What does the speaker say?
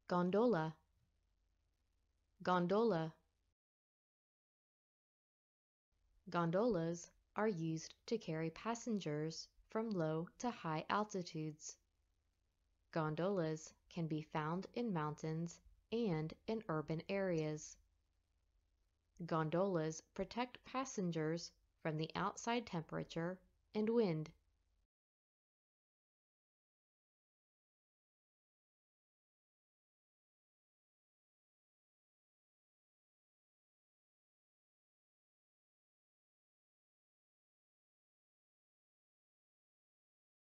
Gondola, gondola. Gondolas are used to carry passengers from low to high altitudes. Gondolas can be found in mountains and in urban areas. Gondolas protect passengers from the outside temperature and wind.